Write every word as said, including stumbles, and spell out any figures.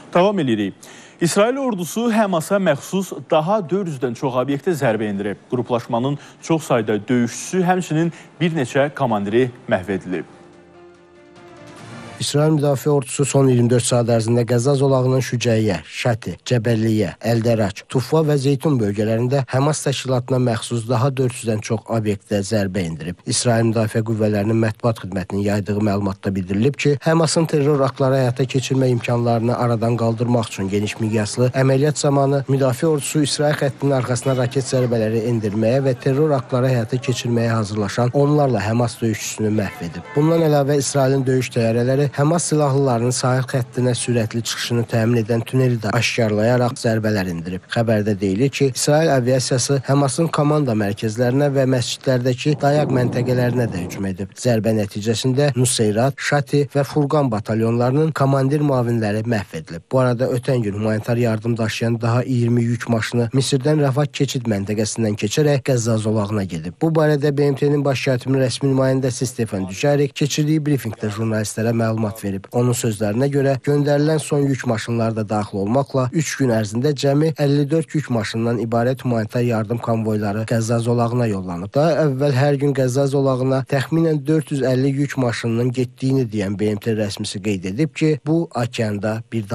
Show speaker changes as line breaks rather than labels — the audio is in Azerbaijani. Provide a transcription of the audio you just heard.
Davam edirik. İsrail ordusu Həmasa məxsus daha dörd yüzdən çox obyektə zərbə endirib. Qruplaşmanın çox sayda döyüşçüsü, həmçinin bir neçə komandiri məhv edilib.
İsrail Müdafiə Ordusu son iyirmi dörd saat ərzində Qəzza zolağının Şücəyyə, Şəti, Cəbəlliyə, Əldərac, Tufa və Zeytun bölgələrində Həmas təşkilatına məxsus daha dörd yüzdən çox obyektə zərbə endirib. İsrail Müdafiə Qüvvələrinin mətbuat xidmətinin yaydığı məlumatda bildirilib ki, Həmasın terror aktları həyata keçirmə imkanlarını aradan qaldırmaq üçün geniş miqyaslı əməliyyat zamanı Müdafiə Ordusu İsrail xəttinin arxasına raket zərbələri endirməyə və terror aktları həyata keçirməyə hazırlaşan onlarla Həmas döyüşçüsünü məhv edib. Bundan əlavə İsrailin döyüş təyyarələri Həmas silahlılarının sahil xəttinə sürətli çıxışını təmin edən tuneli də aşkarlayaraq zərbələr indirib. Xəbərdə deyilir ki, İsrail aviasiyası Həmasın komanda mərkəzlərinə və məscidlərdəki dayaq məntəqələrinə də hücum edib. Zərbə nəticəsində Nuseyrat, Şati və Furqan batalyonlarının komandir müavinləri məhv edilib. Bu arada ötən gün humanitar yardım daşıyan daha iyirmi yük maşını Misirdən Rəfah keçid məntəqəsindən keçərək Qəzza zolağına gedib. Bu barədə B M T-nin baş katibinin rəsmi nümayəndəsi Stefan Dujarric keçirdiyi brifinqdə jurnalistlərə məlumat verib. Onun sözlərinə görə göndərilən son yük maşınları da daxil olmaqla üç gün ərzində cəmi əlli dörd yük maşından ibarət humanitar yardım konvoyları Qəzza zolağına yollanıb. Daha əvvəl hər gün Qəzza zolağına təxminən dörd yüz əlli yük maşınının getdiyini deyən B M T rəsmisi qeyd edib ki, bu okeanda bir